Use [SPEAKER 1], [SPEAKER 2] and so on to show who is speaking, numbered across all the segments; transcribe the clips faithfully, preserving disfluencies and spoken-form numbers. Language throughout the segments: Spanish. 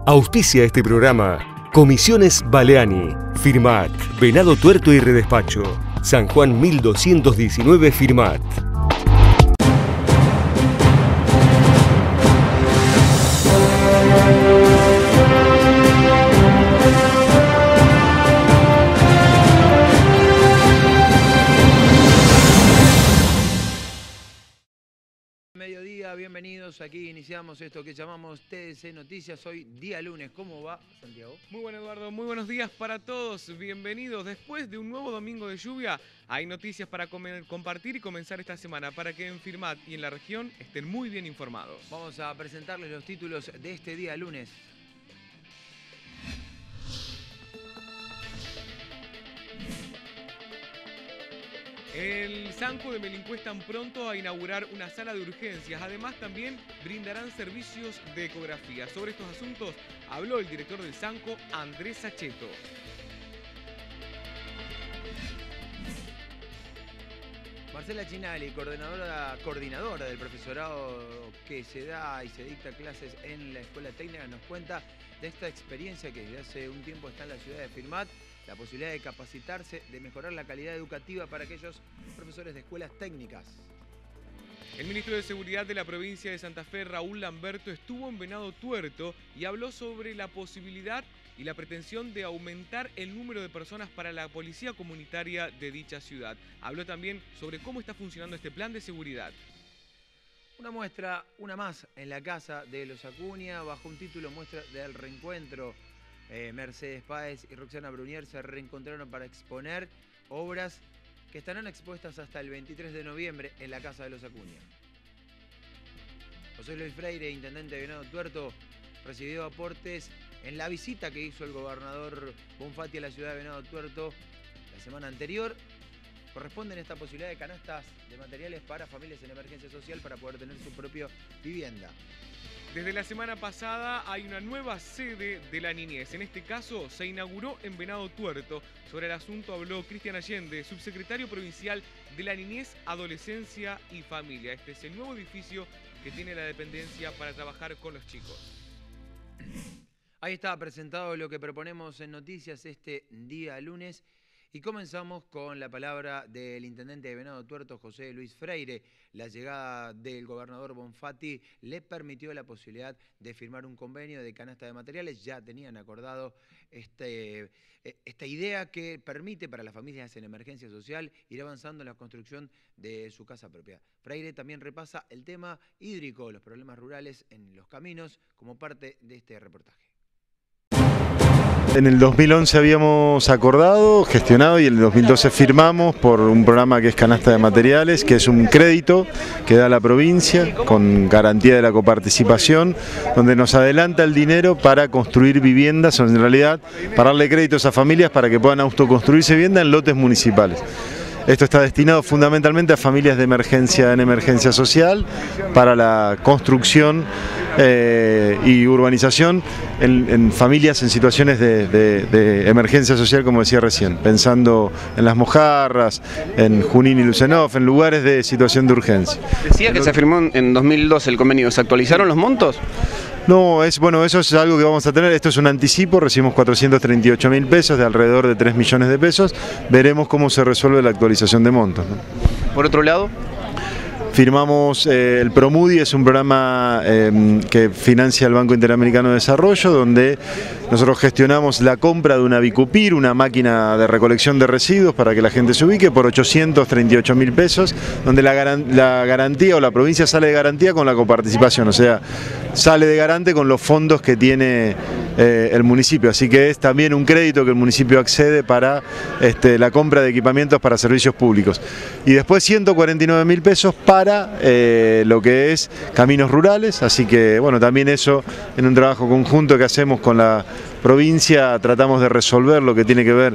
[SPEAKER 1] Auspicia este programa Comisiones Baleani, Firmat, Venado Tuerto y Redespacho, San Juan mil doscientos diecinueve Firmat.
[SPEAKER 2] Mediodía, bienvenidos. Aquí iniciamos esto que llamamos T D C Noticias. Hoy día lunes. ¿Cómo va, Santiago?
[SPEAKER 3] Muy bueno, Eduardo. Muy buenos días para todos. Bienvenidos. Después de un nuevo domingo de lluvia, hay noticias para comer, compartir y comenzar esta semana para que en Firmat y en la región estén muy bien informados.
[SPEAKER 2] Vamos a presentarles los títulos de este día lunes.
[SPEAKER 3] El Sanco de Melincú están pronto a inaugurar una sala de urgencias. Además, también brindarán servicios de ecografía. Sobre estos asuntos habló el director del Sanco, Andrés Sacheto.
[SPEAKER 2] Marcela Chinali, coordinadora, coordinadora del profesorado que se da y se dicta clases en la Escuela Técnica, nos cuenta de esta experiencia que desde hace un tiempo está en la ciudad de Firmat, la posibilidad de capacitarse, de mejorar la calidad educativa para aquellos profesores de escuelas técnicas.
[SPEAKER 3] El ministro de Seguridad de la provincia de Santa Fe, Raúl Lamberto, estuvo en Venado Tuerto y habló sobre la posibilidad y la pretensión de aumentar el número de personas para la policía comunitaria de dicha ciudad. Habló también sobre cómo está funcionando este plan de seguridad.
[SPEAKER 2] Una muestra, una más, en la casa de los Acuña, bajo un título muestra del reencuentro. Eh, Mercedes Páez y Roxana Brunier se reencontraron para exponer obras que estarán expuestas hasta el veintitrés de noviembre en la Casa de los Acuña. José Luis Freire, intendente de Venado Tuerto, recibió aportes en la visita que hizo el gobernador Bonfatti a la ciudad de Venado Tuerto la semana anterior. Corresponden esta posibilidad de canastas de materiales para familias en emergencia social para poder tener su propia vivienda.
[SPEAKER 3] Desde la semana pasada hay una nueva sede de la niñez. En este caso se inauguró en Venado Tuerto. Sobre el asunto habló Cristian Allende, subsecretario provincial de la niñez, adolescencia y familia. Este es el nuevo edificio que tiene la dependencia para trabajar con los chicos.
[SPEAKER 2] Ahí está presentado lo que proponemos en noticias este día lunes. Y comenzamos con la palabra del intendente de Venado Tuerto, José Luis Freire. La llegada del gobernador Bonfatti le permitió la posibilidad de firmar un convenio de canasta de materiales. Ya tenían acordado este, esta idea que permite para las familias en emergencia social ir avanzando en la construcción de su casa propia. Freire también repasa el tema hídrico, los problemas rurales en los caminos, como parte de este reportaje.
[SPEAKER 4] En el dos mil once habíamos acordado, gestionado y en el dos mil doce firmamos por un programa que es Canasta de Materiales, que es un crédito que da la provincia con garantía de la coparticipación, donde nos adelanta el dinero para construir viviendas, o en realidad para darle créditos a familias para que puedan autoconstruirse vivienda en lotes municipales. Esto está destinado fundamentalmente a familias de emergencia en emergencia social, para la construcción eh, y urbanización en, en familias en situaciones de, de, de emergencia social, como decía recién, pensando en Las Mojarras, en Junín y Lucenov, en lugares de situación de urgencia.
[SPEAKER 5] Decía que se firmó en dos mil doce el convenio, ¿se actualizaron los montos?
[SPEAKER 4] No, es, bueno, eso es algo que vamos a tener. Esto es un anticipo, recibimos cuatrocientos treinta y ocho mil pesos de alrededor de tres millones de pesos. Veremos cómo se resuelve la actualización de montos, ¿no?
[SPEAKER 5] Por otro lado,
[SPEAKER 4] firmamos eh, el Promudi, es un programa eh, que financia el Banco Interamericano de Desarrollo, donde nosotros gestionamos la compra de una Bicupir, una máquina de recolección de residuos para que la gente se ubique, por ochocientos treinta y ocho mil pesos, donde la, garan la garantía o la provincia sale de garantía con la coparticipación, o sea, sale de garante con los fondos que tiene eh, el municipio, así que es también un crédito que el municipio accede para este, la compra de equipamientos para servicios públicos. Y después ciento cuarenta y nueve mil pesos para eh, lo que es caminos rurales, así que bueno, también eso en un trabajo conjunto que hacemos con la provincia tratamos de resolver lo que tiene que ver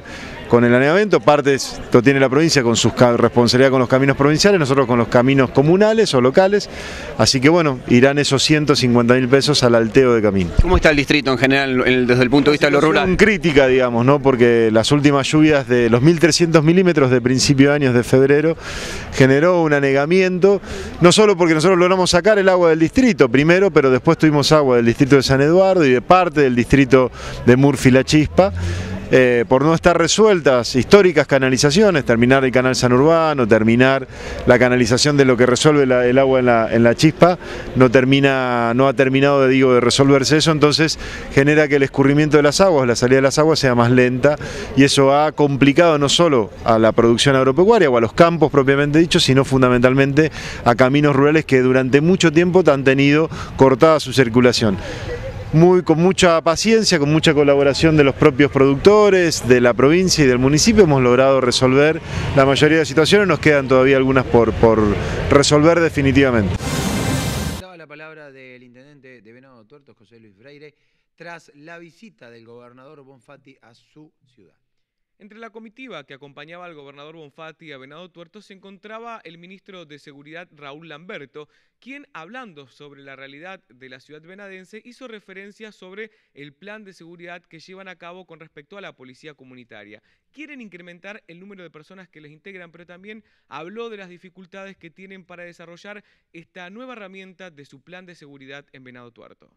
[SPEAKER 4] con el anegamiento, parte lo tiene la provincia con su responsabilidad con los caminos provinciales, nosotros con los caminos comunales o locales, así que bueno, irán esos ciento cincuenta mil pesos al alteo de camino.
[SPEAKER 5] ¿Cómo está el distrito en general el, desde el punto de vista de lo rural?
[SPEAKER 4] Crítica, digamos, ¿no? Porque las últimas lluvias de los mil trescientos milímetros de principio de años de febrero generó un anegamiento, no solo porque nosotros logramos sacar el agua del distrito primero, pero después tuvimos agua del distrito de San Eduardo y de parte del distrito de Murphy-La Chispa. Eh, por no estar resueltas históricas canalizaciones, terminar el canal San Urbano, terminar la canalización de lo que resuelve la, el agua en la, en la Chispa, no, termina, no ha terminado de, digo, de resolverse eso, entonces genera que el escurrimiento de las aguas, la salida de las aguas sea más lenta y eso ha complicado no solo a la producción agropecuaria o a los campos propiamente dichos, sino fundamentalmente a caminos rurales que durante mucho tiempo han tenido cortada su circulación. Muy, con mucha paciencia, con mucha colaboración de los propios productores, de la provincia y del municipio, hemos logrado resolver la mayoría de situaciones, nos quedan todavía algunas por, por resolver definitivamente.
[SPEAKER 2] Daba la palabra del intendente de Venado Tuerto, José Luis Freire, tras la visita del gobernador Bonfatti a su ciudad.
[SPEAKER 3] Entre la comitiva que acompañaba al gobernador Bonfatti a Venado Tuerto se encontraba el ministro de Seguridad Raúl Lamberto, quien, hablando sobre la realidad de la ciudad venadense, hizo referencia sobre el plan de seguridad que llevan a cabo con respecto a la policía comunitaria. Quieren incrementar el número de personas que les integran, pero también habló de las dificultades que tienen para desarrollar esta nueva herramienta de su plan de seguridad en Venado Tuerto.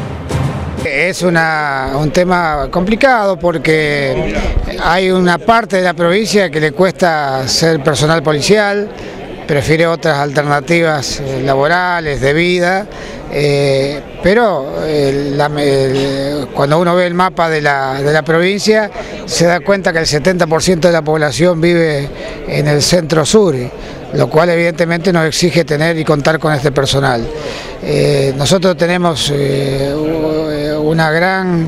[SPEAKER 6] Es una, un tema complicado porque hay una parte de la provincia que le cuesta ser personal policial, prefiere otras alternativas laborales, de vida, eh, pero el, la, el, cuando uno ve el mapa de la, de la provincia se da cuenta que el setenta por ciento de la población vive en el centro sur, lo cual evidentemente nos exige tener y contar con este personal. Eh, nosotros tenemos eh, una gran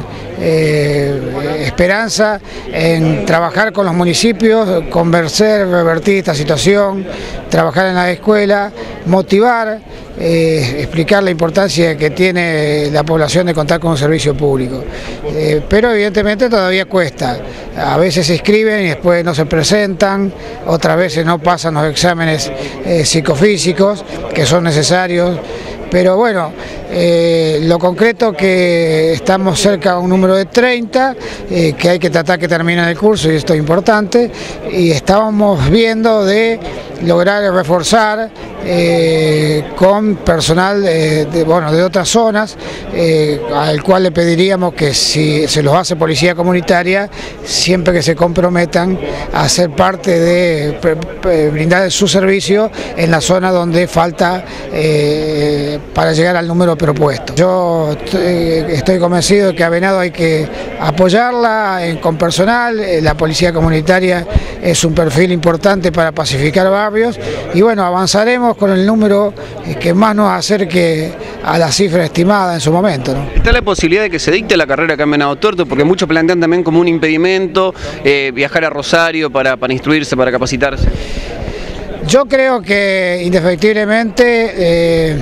[SPEAKER 6] eh, esperanza en trabajar con los municipios, convencer, revertir esta situación, trabajar en la escuela, motivar, eh, explicar la importancia que tiene la población de contar con un servicio público. Eh, pero evidentemente todavía cuesta. A veces se inscriben y después no se presentan, otras veces no pasan los exámenes eh, psicofísicos que son necesarios. Pero bueno, eh, lo concreto que estamos cerca de un número de treinta, eh, que hay que tratar que terminen el curso y esto es importante, y estábamos viendo de lograr reforzar eh, con personal eh, de, bueno, de otras zonas, eh, al cual le pediríamos que si se los hace policía comunitaria, siempre que se comprometan a ser parte de brindar su servicio en la zona donde falta eh, para llegar al número propuesto. Yo estoy convencido de que a Venado hay que apoyarla con personal, la policía comunitaria es un perfil importante para pacificar barrios y bueno, avanzaremos con el número que más nos acerque a la cifra estimada en su momento, ¿no?
[SPEAKER 5] ¿Está la posibilidad de que se dicte la carrera acá en Venado Tuerto? Porque muchos plantean también como un impedimento eh, viajar a Rosario para, para instruirse, para capacitarse.
[SPEAKER 6] Yo creo que indefectiblemente eh,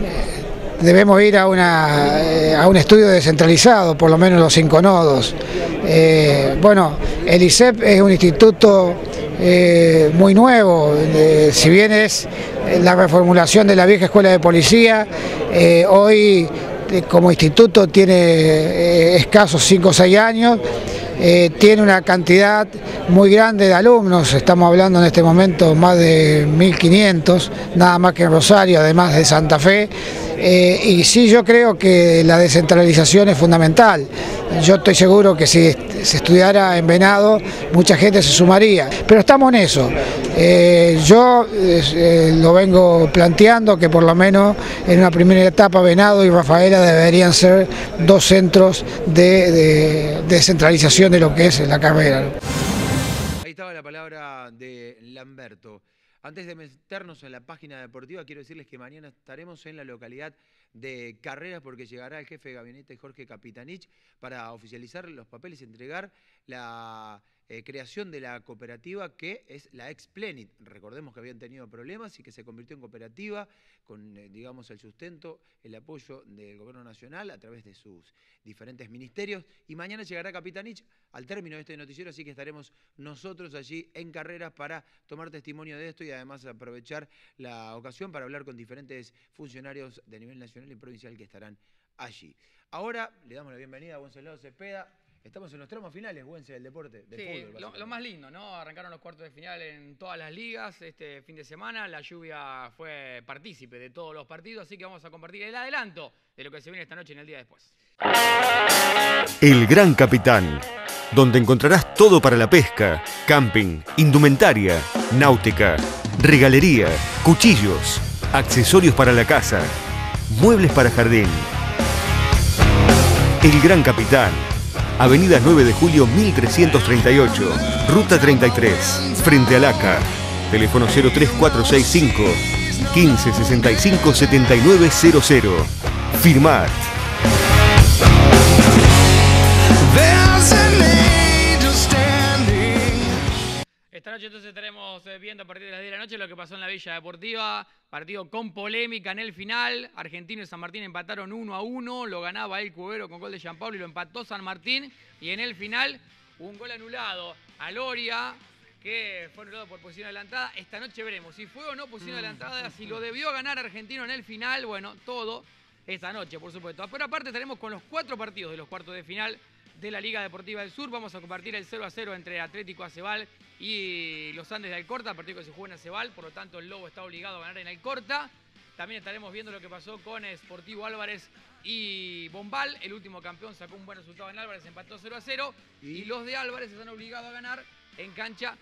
[SPEAKER 6] debemos ir a, una, eh, a un estudio descentralizado, por lo menos los cinco nodos. Eh, bueno, el I S E P es un instituto eh, muy nuevo, eh, si bien es la reformulación de la vieja escuela de policía, eh, hoy eh, como instituto tiene eh, escasos cinco o seis años, eh, tiene una cantidad muy grande de alumnos, estamos hablando en este momento más de mil quinientos, nada más que en Rosario, además de Santa Fe. Eh, y sí, yo creo que la descentralización es fundamental. Yo estoy seguro que si se estudiara en Venado, mucha gente se sumaría. Pero estamos en eso. Eh, yo eh, lo vengo planteando que por lo menos en una primera etapa Venado y Rafaela deberían ser dos centros de, de, de descentralización de lo que es la carrera.
[SPEAKER 2] Ahí estaba la palabra de Lamberto. Antes de meternos en la página deportiva, quiero decirles que mañana estaremos en la localidad de Carreras porque llegará el jefe de gabinete Jorge Capitanich para oficializar los papeles y entregar la eh, creación de la cooperativa que es la ex Plenit. Recordemos que habían tenido problemas y que se convirtió en cooperativa con, eh, digamos, el sustento, el apoyo del gobierno nacional a través de sus diferentes ministerios. Y mañana llegará Capitanich al término de este noticiero, así que estaremos nosotros allí en Carreras para tomar testimonio de esto y además aprovechar la ocasión para hablar con diferentes funcionarios de nivel nacional y provincial que estarán allí. Ahora le damos la bienvenida a Wenceslao Cepeda. Estamos en los tramos finales, Wences, del deporte, del
[SPEAKER 7] sí,
[SPEAKER 2] fútbol.
[SPEAKER 7] Lo, lo más lindo, ¿no? Arrancaron los cuartos de final en todas las ligas este fin de semana. La lluvia fue partícipe de todos los partidos, así que vamos a compartir el adelanto de lo que se viene esta noche en el día después.
[SPEAKER 1] El Gran Capitán, donde encontrarás todo para la pesca, camping, indumentaria, náutica, regalería, cuchillos, accesorios para la casa, muebles para jardín. El Gran Capitán, Avenida nueve de julio mil trescientos treinta y ocho, Ruta treinta y tres, frente al A C A. Teléfono cero tres cuatro seis cinco, quince sesenta y cinco setenta y nueve cero cero. Firmat.
[SPEAKER 7] Esta noche entonces estaremos viendo a partir de las diez de la noche lo que pasó en la Villa Deportiva. Partido con polémica en el final. Argentino y San Martín empataron uno a uno. Lo ganaba el Cubero con gol de Gianpaolo y lo empató San Martín. Y en el final un gol anulado a Loria, que fue anulado por posición adelantada. Esta noche veremos si fue o no posición adelantada, si lo debió ganar Argentino en el final. Bueno, todo esta noche, por supuesto. Pero aparte estaremos con los cuatro partidos de los cuartos de final de la Liga Deportiva del Sur. Vamos a compartir el cero a cero entre Atlético Acebal y los Andes de Alcorta, partido que se juega en Acebal, por lo tanto el Lobo está obligado a ganar en Alcorta. También estaremos viendo lo que pasó con Sportivo Álvarez y Bombal. El último campeón sacó un buen resultado en Álvarez, empató cero a cero. ¿Y? y los de Álvarez están obligados a ganar en cancha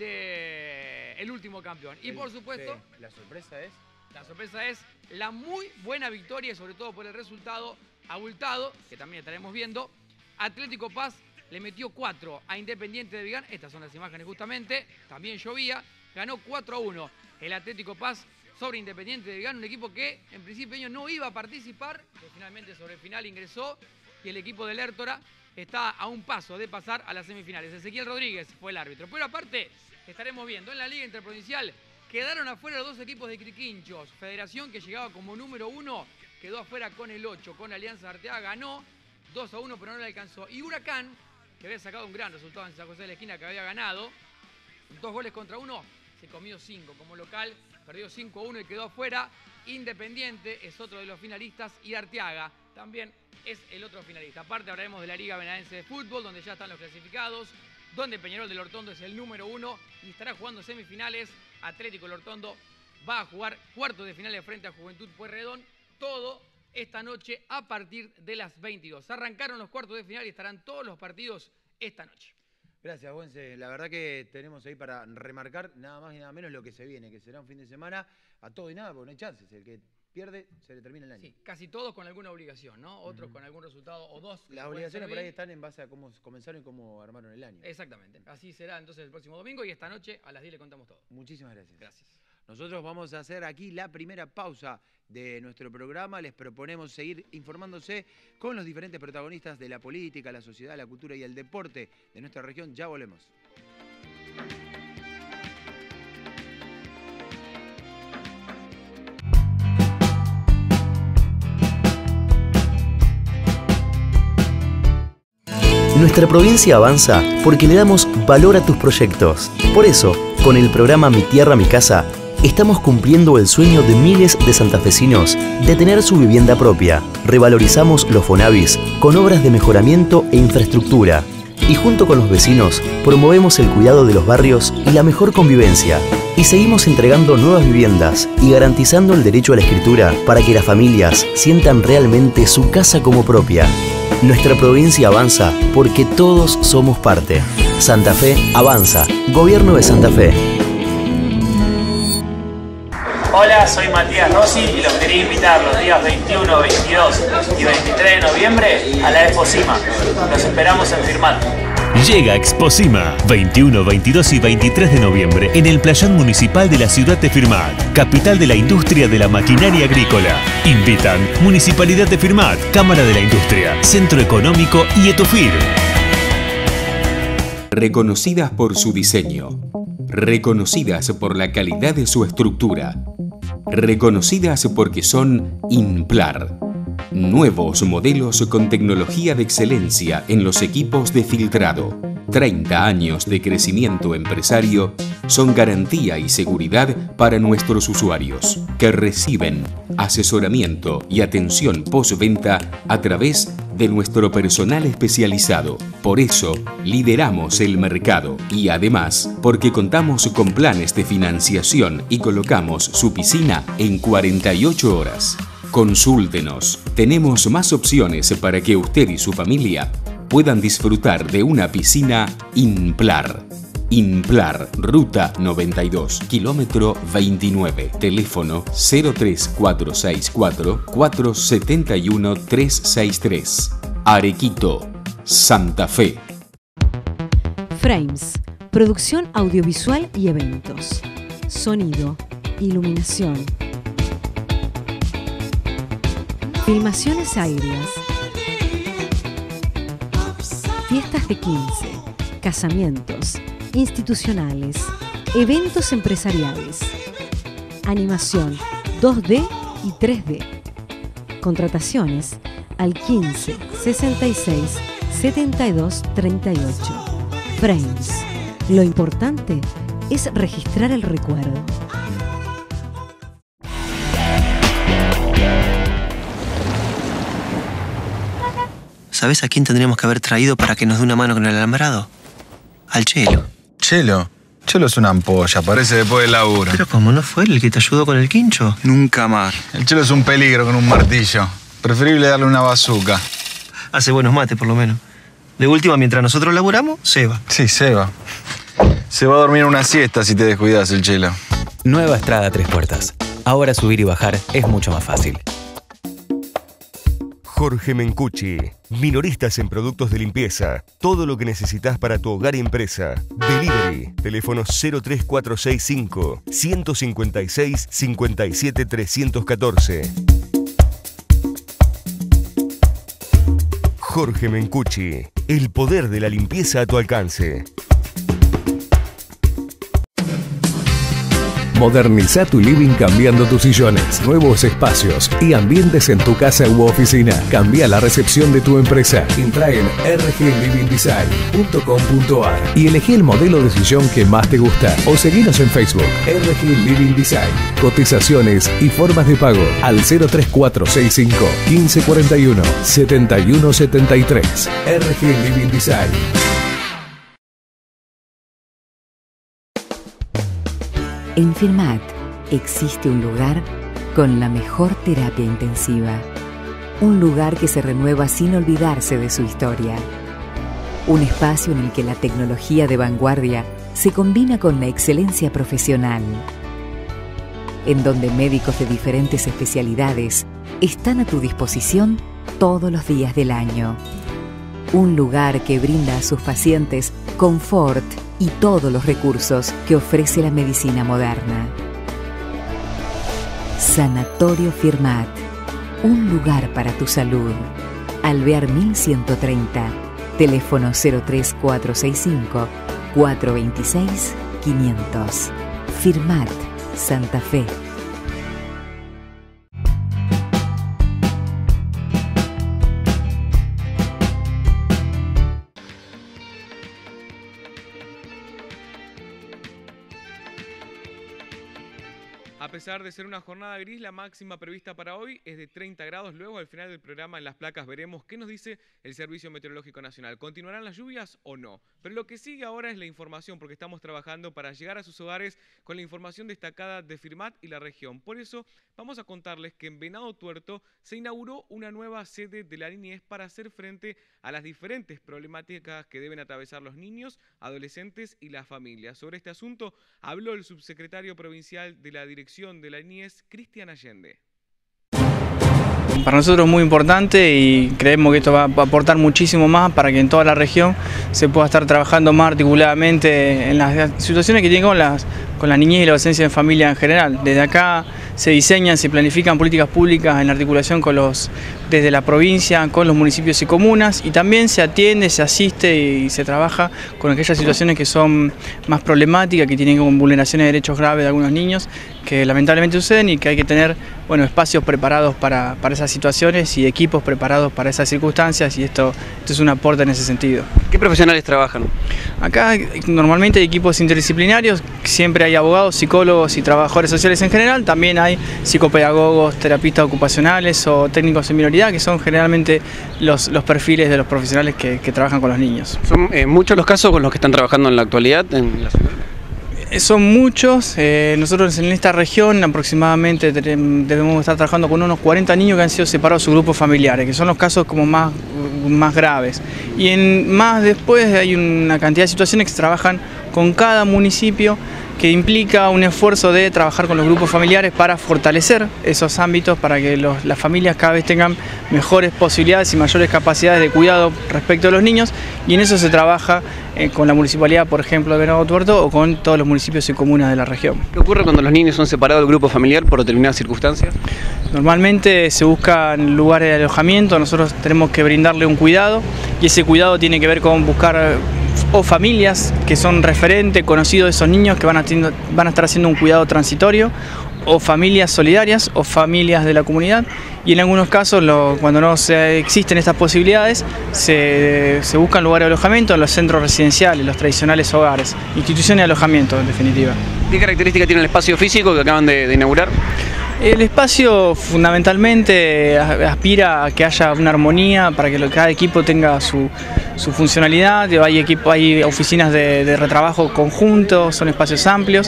[SPEAKER 7] del último campeón. Y por supuesto,
[SPEAKER 2] sí, la sorpresa es...
[SPEAKER 7] La sorpresa es la muy buena victoria, y sobre todo por el resultado abultado, que también estaremos viendo. Atlético Paz le metió cuatro a Independiente de Vigán. Estas son las imágenes justamente. También llovía. Ganó cuatro a uno el Atlético Paz sobre Independiente de Vigán. Un equipo que en principio no iba a participar, que finalmente sobre el final ingresó. Y el equipo del Lertora está a un paso de pasar a las semifinales. Ezequiel Rodríguez fue el árbitro. Pero aparte estaremos viendo en la Liga Interprovincial. Quedaron afuera los dos equipos de Criquinchos. Federación, que llegaba como número uno, quedó afuera con el ocho. Con Alianza Arteaga ganó dos a uno, pero no le alcanzó. Y Huracán, que había sacado un gran resultado en San José de la Esquina, que había ganado dos goles contra uno, se comió cinco como local, perdió cinco a uno y quedó afuera. Independiente es otro de los finalistas y Arteaga también es el otro finalista. Aparte hablaremos de la Liga Benadense de Fútbol, donde ya están los clasificados, donde Peñarol del Hortondo es el número uno y estará jugando semifinales. Atlético del Hortondo va a jugar cuartos de finales frente a Juventud Pueyrredón. Todo esta noche a partir de las veintidós. Arrancaron los cuartos de final y estarán todos los partidos esta noche.
[SPEAKER 2] Gracias, Wences. La verdad que tenemos ahí para remarcar nada más y nada menos lo que se viene, que será un fin de semana a todo y nada, porque no hay chances. El que pierde se le termina el año.
[SPEAKER 7] Sí, casi todos con alguna obligación, ¿no? Otros uh-huh. con algún resultado o dos.
[SPEAKER 2] Las obligaciones por ahí están en base a cómo comenzaron y cómo armaron el año.
[SPEAKER 7] Exactamente. Así será entonces el próximo domingo y esta noche a las diez le contamos todo.
[SPEAKER 2] Muchísimas gracias.
[SPEAKER 7] Gracias.
[SPEAKER 2] Nosotros vamos a hacer aquí la primera pausa de nuestro programa. Les proponemos seguir informándose con los diferentes protagonistas de la política, la sociedad, la cultura y el deporte de nuestra región. Ya volvemos.
[SPEAKER 8] Nuestra provincia avanza porque le damos valor a tus proyectos. Por eso, con el programa Mi Tierra, Mi Casa, estamos cumpliendo el sueño de miles de santafesinos de tener su vivienda propia. Revalorizamos los Fonavis con obras de mejoramiento e infraestructura. Y junto con los vecinos, promovemos el cuidado de los barrios y la mejor convivencia. Y seguimos entregando nuevas viviendas y garantizando el derecho a la escritura para que las familias sientan realmente su casa como propia. Nuestra provincia avanza porque todos somos parte. Santa Fe avanza. Gobierno de Santa Fe.
[SPEAKER 9] Hola, soy Matías Rossi y los quería invitar los días veintiuno, veintidós y veintitrés de noviembre a la Exposima. Los esperamos en Firmat.
[SPEAKER 10] Llega Exposima, veintiuno, veintidós y veintitrés de noviembre en el Playón Municipal de la ciudad de Firmat, capital de la industria de la maquinaria agrícola. Invitan Municipalidad de Firmat, Cámara de la Industria, Centro Económico y Etofir.
[SPEAKER 11] reconocidas por su diseño, reconocidas por la calidad de su estructura, reconocidas porque son Inplar. Nuevos modelos con tecnología de excelencia en los equipos de filtrado. treinta años de crecimiento empresario son garantía y seguridad para nuestros usuarios, que reciben asesoramiento y atención postventa a través de nuestro personal especializado. Por eso, lideramos el mercado y además, porque contamos con planes de financiación y colocamos su piscina en cuarenta y ocho horas. Consúltenos. Tenemos más opciones para que usted y su familia puedan disfrutar de una piscina Inplar. Inplar, ruta noventa y dos, kilómetro veintinueve, teléfono cero tres cuatro seis cuatro, cuatro siete uno, tres seis tres. Arequito, Santa Fe.
[SPEAKER 12] Frames, producción audiovisual y eventos. Sonido, iluminación. Filmaciones aéreas. Fiestas de quince, casamientos, institucionales, eventos empresariales, animación dos D y tres D. Contrataciones al quince, sesenta y seis, setenta y dos, treinta y ocho. Frames. Lo importante es registrar el recuerdo.
[SPEAKER 13] ¿Sabes a quién tendríamos que haber traído para que nos dé una mano con el alambrado? Al Chelo.
[SPEAKER 14] ¿Chelo? Chelo es una ampolla, parece después del laburo.
[SPEAKER 13] Pero ¿cómo no fue él el que te ayudó con el quincho?
[SPEAKER 14] Nunca más. El Chelo es un peligro con un martillo. Preferible darle una bazuca.
[SPEAKER 13] Hace buenos mates, por lo menos. De última, mientras nosotros laburamos, se va.
[SPEAKER 14] Sí, se va. Se va a dormir una siesta si te descuidas, el Chelo.
[SPEAKER 15] Nueva Estrada Tres Puertas. Ahora subir y bajar es mucho más fácil.
[SPEAKER 1] Jorge Mencucci, minoristas en productos de limpieza. Todo lo que necesitas para tu hogar y empresa. Delivery, teléfono cero tres cuatro seis cinco, uno cinco seis, cinco siete tres uno cuatro. Jorge Mencucci, el poder de la limpieza a tu alcance.
[SPEAKER 16] Moderniza tu living cambiando tus sillones, nuevos espacios y ambientes en tu casa u oficina. Cambia la recepción de tu empresa. Entra en r g living design punto com punto a r y elegí el modelo de sillón que más te gusta o seguinos en Facebook. R G Living Design. Cotizaciones y formas de pago al cero tres cuatro seis cinco, uno cinco cuatro uno, siete uno siete tres. R G Living Design.
[SPEAKER 17] En Firmat existe un lugar con la mejor terapia intensiva. Un lugar que se renueva sin olvidarse de su historia. Un espacio en el que la tecnología de vanguardia se combina con la excelencia profesional. En donde médicos de diferentes especialidades están a tu disposición todos los días del año. Un lugar que brinda a sus pacientes confort y todos los recursos que ofrece la medicina moderna. Sanatorio Firmat, un lugar para tu salud. Alvear mil ciento treinta, teléfono cero tres cuatro seis cinco, cuatro dos seis, quinientos. Firmat, Santa Fe.
[SPEAKER 3] A pesar de ser una jornada gris, la máxima prevista para hoy es de treinta grados. Luego, al final del programa, en las placas veremos qué nos dice el Servicio Meteorológico Nacional. ¿Continuarán las lluvias o no? Pero lo que sigue ahora es la información, porque estamos trabajando para llegar a sus hogares con la información destacada de Firmat y la región. Por eso, vamos a contarles que en Venado Tuerto se inauguró una nueva sede de la niñez para hacer frente a las diferentes problemáticas que deben atravesar los niños, adolescentes y las familias. Sobre este asunto habló el subsecretario provincial de la Dirección de la Niñez, Cristian Allende.
[SPEAKER 18] Para nosotros es muy importante y creemos que esto va a aportar muchísimo más para que en toda la región se pueda estar trabajando más articuladamente en las situaciones que tienen con, las, con la niñez y la ausencia de familia en general. Desde acá se diseñan, se planifican políticas públicas en articulación con los, desde la provincia, con los municipios y comunas, y también se atiende, se asiste y se trabaja con aquellas situaciones que son más problemáticas, que tienen como vulneraciones de derechos graves de algunos niños, que lamentablemente suceden y que hay que tener, bueno, espacios preparados para, para esas situaciones y equipos preparados para esas circunstancias, y esto, esto es un aporte en ese sentido.
[SPEAKER 5] ¿Qué profesionales trabajan?
[SPEAKER 18] Acá normalmente hay equipos interdisciplinarios, siempre hay abogados, psicólogos y trabajadores sociales en general, también hay psicopedagogos, terapistas ocupacionales o técnicos en minoridad, que son generalmente los, los perfiles de los profesionales que, que trabajan con los niños.
[SPEAKER 5] ¿Son eh, muchos los casos con los que están trabajando en la actualidad en la ciudad?
[SPEAKER 18] Son muchos, eh, nosotros en esta región aproximadamente debemos estar trabajando con unos cuarenta niños que han sido separados de sus grupos familiares, que son los casos como más, más graves. Y en más después hay una cantidad de situaciones que se trabajan con cada municipio, que implica un esfuerzo de trabajar con los grupos familiares para fortalecer esos ámbitos, para que los, las familias cada vez tengan mejores posibilidades y mayores capacidades de cuidado respecto a los niños, y en eso se trabaja eh, con la municipalidad, por ejemplo, de Venado Tuerto, o con todos los municipios y comunas de la región.
[SPEAKER 5] ¿Qué ocurre cuando los niños son separados del grupo familiar por determinadas circunstancias?
[SPEAKER 18] Normalmente se buscan lugares de alojamiento, nosotros tenemos que brindarle un cuidado, y ese cuidado tiene que ver con buscar o familias que son referentes, conocidos de esos niños que van a, van a estar haciendo un cuidado transitorio, o familias solidarias o familias de la comunidad, y en algunos casos lo, cuando no se, existen estas posibilidades se, se buscan lugares de alojamiento en los centros residenciales, los tradicionales hogares, instituciones de alojamiento en definitiva.
[SPEAKER 5] ¿Qué características tiene el espacio físico que acaban de, de inaugurar?
[SPEAKER 18] El espacio fundamentalmente aspira a que haya una armonía para que cada equipo tenga su, su funcionalidad. Hay, equipo, hay oficinas de, de retrabajo conjuntos, son espacios amplios,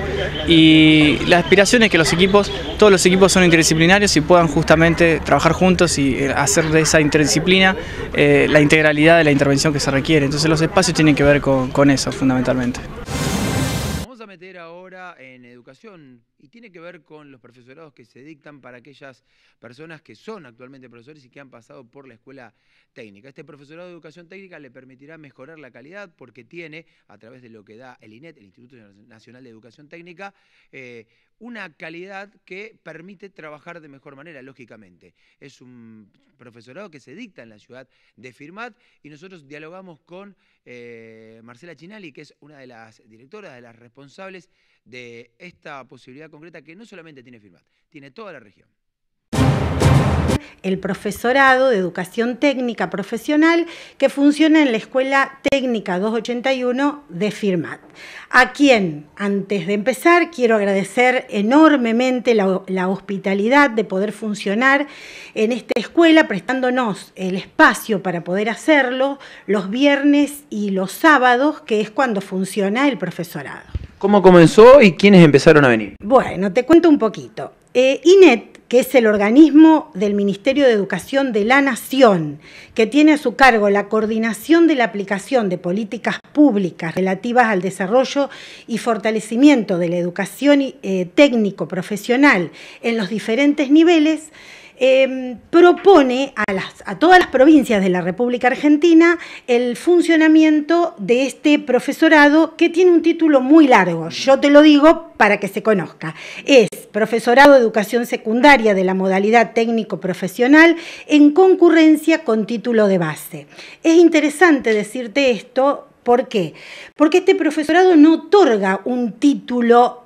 [SPEAKER 18] y la aspiración es que los equipos, todos los equipos son interdisciplinarios y puedan justamente trabajar juntos y hacer de esa interdisciplina eh, la integralidad de la intervención que se requiere. Entonces los espacios tienen que ver con, con eso fundamentalmente.
[SPEAKER 2] Vamos a meter ahora en educación, y tiene que ver con los profesorados que se dictan para aquellas personas que son actualmente profesores y que han pasado por la escuela técnica. Este profesorado de educación técnica le permitirá mejorar la calidad porque tiene, a través de lo que da el I N E T, el Instituto Nacional de Educación Técnica, eh, una calidad que permite trabajar de mejor manera, lógicamente. Es un profesorado que se dicta en la ciudad de Firmat, y nosotros dialogamos con eh, Marcela Chinali, que es una de las directoras, de las responsables de esta posibilidad concreta que no solamente tiene Firmat, tiene toda la región.
[SPEAKER 19] El profesorado de educación técnica profesional que funciona en la Escuela Técnica doscientos ochenta y uno de Firmat, a quien, antes de empezar, quiero agradecer enormemente la, la hospitalidad de poder funcionar en esta escuela, prestándonos el espacio para poder hacerlo los viernes y los sábados, que es cuando funciona el profesorado.
[SPEAKER 2] ¿Cómo comenzó y quiénes empezaron a venir?
[SPEAKER 19] Bueno, te cuento un poquito. Eh, I N E T, que es el organismo del Ministerio de Educación de la Nación, que tiene a su cargo la coordinación de la aplicación de políticas públicas relativas al desarrollo y fortalecimiento de la educación eh, técnico-profesional en los diferentes niveles, Eh, propone a, las, a todas las provincias de la República Argentina el funcionamiento de este profesorado, que tiene un título muy largo, yo te lo digo para que se conozca. Es Profesorado de Educación Secundaria de la modalidad técnico-profesional en concurrencia con título de base. Es interesante decirte esto, ¿por qué? Porque este profesorado no otorga un título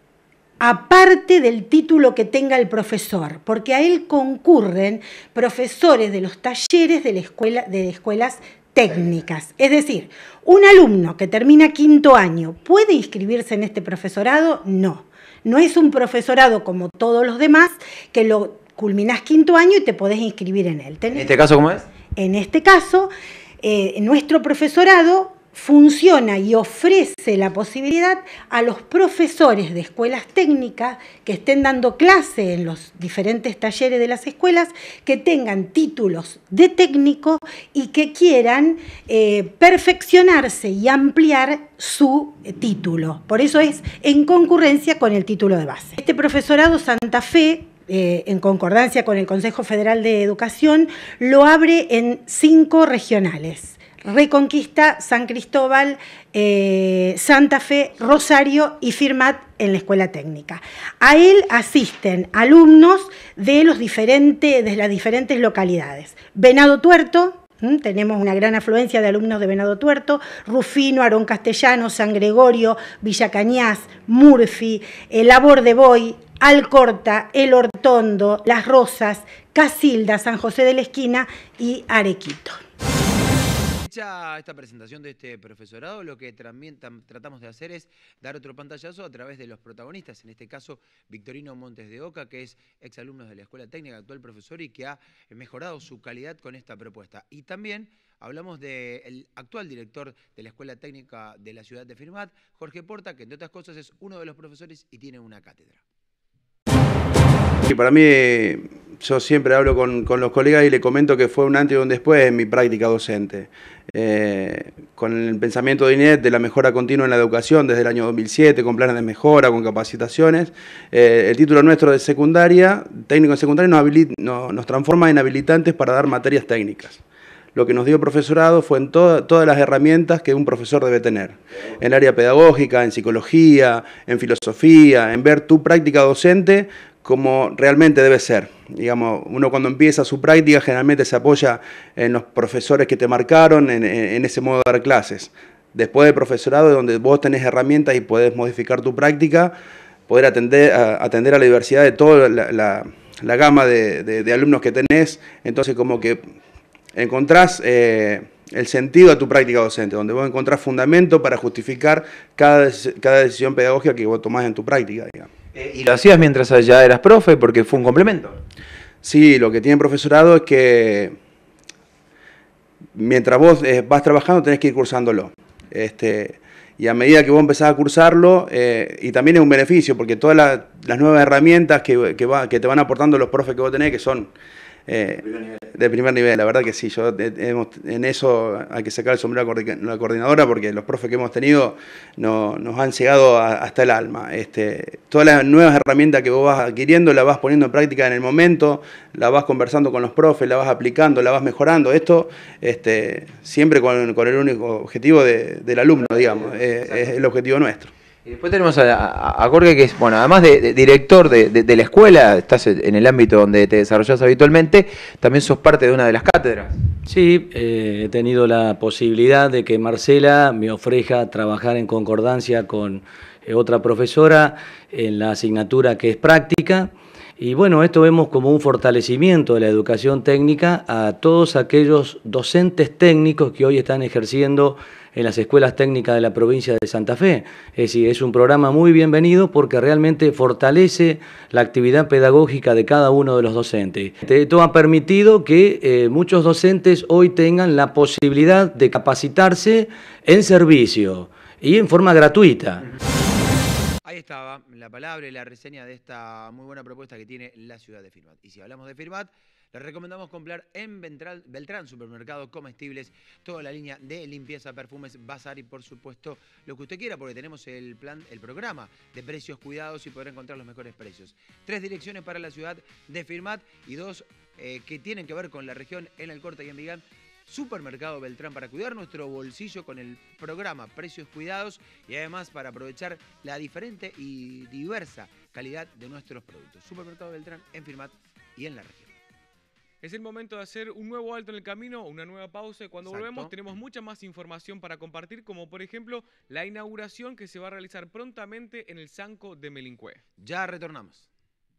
[SPEAKER 19] aparte del título que tenga el profesor, porque a él concurren profesores de los talleres de, la escuela, de escuelas técnicas. Es decir, un alumno que termina quinto año, ¿puede inscribirse en este profesorado? No. No es un profesorado como todos los demás, que lo culminás quinto año y te podés inscribir en él.
[SPEAKER 2] ¿En este caso cómo es?
[SPEAKER 19] En este caso, eh, nuestro profesorado funciona y ofrece la posibilidad a los profesores de escuelas técnicas que estén dando clase en los diferentes talleres de las escuelas, que tengan títulos de técnico y que quieran eh, perfeccionarse y ampliar su eh, título. Por eso es en concurrencia con el título de base. Este profesorado Santa Fe, Eh, en concordancia con el Consejo Federal de Educación, lo abre en cinco regionales: Reconquista, San Cristóbal, eh, Santa Fe, Rosario y Firmat en la Escuela Técnica. A él asisten alumnos de, los diferentes, de las diferentes localidades. Venado Tuerto, ¿m? Tenemos una gran afluencia de alumnos de Venado Tuerto, Rufino, Arón Castellano, San Gregorio, Villa Cañas, Murphy, el Labor de Boy, Alcorta, El Hortondo, Las Rosas, Casilda, San José de la Esquina y Arequito.
[SPEAKER 2] Hecha esta presentación de este profesorado, lo que también tratamos de hacer es dar otro pantallazo a través de los protagonistas, en este caso Victorino Montes de Oca, que es exalumno de la Escuela Técnica, actual profesor y que ha mejorado su calidad con esta propuesta. Y también hablamos del actual director de la Escuela Técnica de la ciudad de Firmat, Jorge Porta, que entre otras cosas es uno de los profesores y tiene una cátedra.
[SPEAKER 20] Y para mí, yo siempre hablo con, con los colegas y le comento que fue un antes y un después en mi práctica docente. Eh, con el pensamiento de INET de la mejora continua en la educación desde el año dos mil siete, con planes de mejora, con capacitaciones. Eh, el título nuestro de secundaria, técnico en secundaria, nos, habilita, no, nos transforma en habilitantes para dar materias técnicas. Lo que nos dio profesorado fue en to todas las herramientas que un profesor debe tener. En el área pedagógica, en psicología, en filosofía, en ver tu práctica docente como realmente debe ser. Digamos, uno cuando empieza su práctica generalmente se apoya en los profesores que te marcaron, en, en ese modo de dar clases. Después del profesorado, donde vos tenés herramientas y podés modificar tu práctica, poder atender a, atender a la diversidad de toda la, la, la gama de, de, de alumnos que tenés, entonces como que encontrás eh, el sentido de tu práctica docente, donde vos encontrás fundamento para justificar cada, cada decisión pedagógica que vos tomás en tu práctica, digamos.
[SPEAKER 2] ¿Y lo hacías mientras ya eras profe porque fue un complemento?
[SPEAKER 20] Sí, lo que tiene profesorado es que mientras vos eh, vas trabajando tenés que ir cursándolo. Este, y a medida que vos empezás a cursarlo, eh, y también es un beneficio, porque todas la, las nuevas herramientas que, que, va, que te van aportando los profes que vos tenés, que son eh, de primer nivel, la verdad que sí, yo eh, hemos, en eso hay que sacar el sombrero a la coordinadora, porque los profes que hemos tenido no, nos han llegado a, hasta el alma. Este, todas las nuevas herramientas que vos vas adquiriendo, las vas poniendo en práctica en el momento, las vas conversando con los profes, las vas aplicando, las vas mejorando. Esto este, siempre con, con el único objetivo de, del alumno, digamos, eh, es el objetivo nuestro.
[SPEAKER 2] Y después tenemos a, a, a Jorge, que es, bueno, además de, de director de, de, de la escuela, estás en el ámbito donde te desarrollas habitualmente, también sos parte de una de las cátedras.
[SPEAKER 21] Sí, eh, he tenido la posibilidad de que Marcela me ofrezca trabajar en concordancia con eh, otra profesora en la asignatura que es práctica. Y bueno, esto vemos como un fortalecimiento de la educación técnica a todos aquellos docentes técnicos que hoy están ejerciendo en las escuelas técnicas de la provincia de Santa Fe. Es decir, es un programa muy bienvenido porque realmente fortalece la actividad pedagógica de cada uno de los docentes. Esto ha permitido que eh, muchos docentes hoy tengan la posibilidad de capacitarse en servicio y en forma gratuita.
[SPEAKER 2] Ahí estaba la palabra y la reseña de esta muy buena propuesta que tiene la ciudad de Firmat. Y si hablamos de Firmat, les recomendamos comprar en Beltrán, Beltrán Supermercado Comestibles toda la línea de limpieza, perfumes, bazar y por supuesto lo que usted quiera, porque tenemos el plan, el programa de precios cuidados y podrá encontrar los mejores precios. Tres direcciones para la ciudad de Firmat y dos eh, que tienen que ver con la región en Alcorta y en Vigán. Supermercado Beltrán, para cuidar nuestro bolsillo con el programa Precios Cuidados y además para aprovechar la diferente y diversa calidad de nuestros productos. Supermercado Beltrán en Firmat y en la región.
[SPEAKER 3] Es el momento de hacer un nuevo alto en el camino, una nueva pausa, y cuando
[SPEAKER 2] Exacto.
[SPEAKER 3] volvemos tenemos mucha más información para compartir, como por ejemplo la inauguración que se va a realizar prontamente en el Zanco de Melincué.
[SPEAKER 2] Ya retornamos.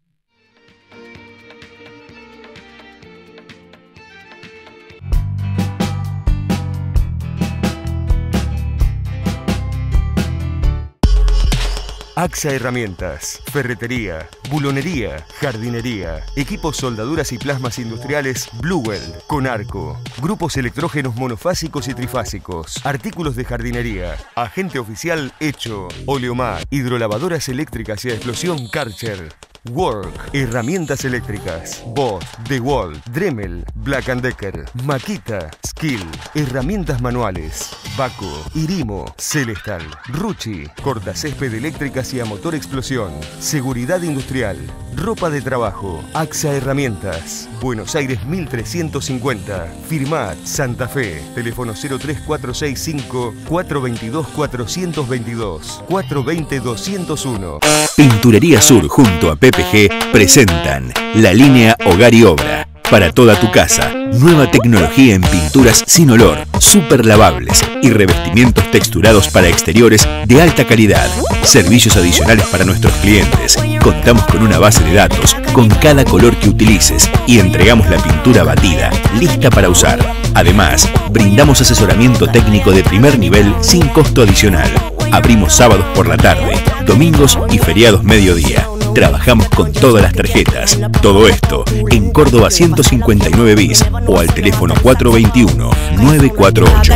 [SPEAKER 1] AXA Herramientas, ferretería, bulonería, jardinería, equipos soldaduras y plasmas industriales Bluewell, Conarco, grupos electrógenos monofásicos y trifásicos, artículos de jardinería, agente oficial Hecho, Oleomar, hidrolavadoras eléctricas y a explosión Karcher. Work, herramientas eléctricas. Bosch, DeWalt, Dremel, Black and Decker, Makita, Skill, herramientas manuales. Baco, Irimo, Celestal, Rucci, cortacésped eléctricas y a motor explosión. Seguridad industrial, ropa de trabajo. AXA Herramientas, Buenos Aires mil trescientos cincuenta. Firmat, Santa Fe. Teléfono cero tres cuatro seis cinco, cuatro dos dos, cuatro dos dos, cuatro dos cero, dos cero uno.
[SPEAKER 10] Pinturería Sur junto a P P G presentan la línea Hogar y Obra. Para toda tu casa, nueva tecnología en pinturas sin olor, super lavables y revestimientos texturados para exteriores de alta calidad. Servicios adicionales para nuestros clientes. Contamos con una base de datos con cada color que utilices y entregamos la pintura batida, lista para usar. Además, brindamos asesoramiento técnico de primer nivel sin costo adicional. Abrimos sábados por la tarde, domingos y feriados mediodía. Trabajamos con todas las tarjetas. Todo esto en Córdoba ciento cincuenta y nueve bis o al teléfono cuatro dos uno, nueve cuatro ocho.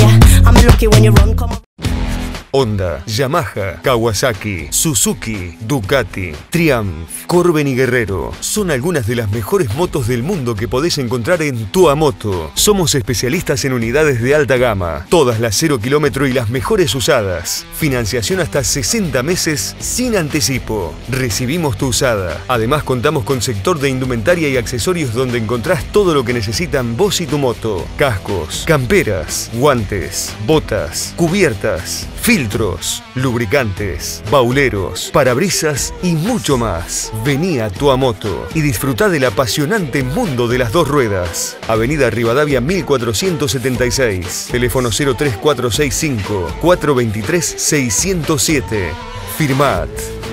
[SPEAKER 1] Honda, Yamaha, Kawasaki, Suzuki, Ducati, Triumph, Corben y Guerrero son algunas de las mejores motos del mundo que podés encontrar en Tuamoto. Somos especialistas en unidades de alta gama, todas las cero kilómetro y las mejores usadas. Financiación hasta sesenta meses sin anticipo. Recibimos tu usada. Además contamos con sector de indumentaria y accesorios donde encontrás todo lo que necesitan vos y tu moto. Cascos, camperas, guantes, botas, cubiertas, filtros, lubricantes, bauleros, parabrisas y mucho más. Vení a Tuamoto y disfrutá del apasionante mundo de las dos ruedas. Avenida Rivadavia mil cuatrocientos setenta y seis. Teléfono cero tres cuatro seis cinco, cuatro dos tres, seis cero siete. Firmat.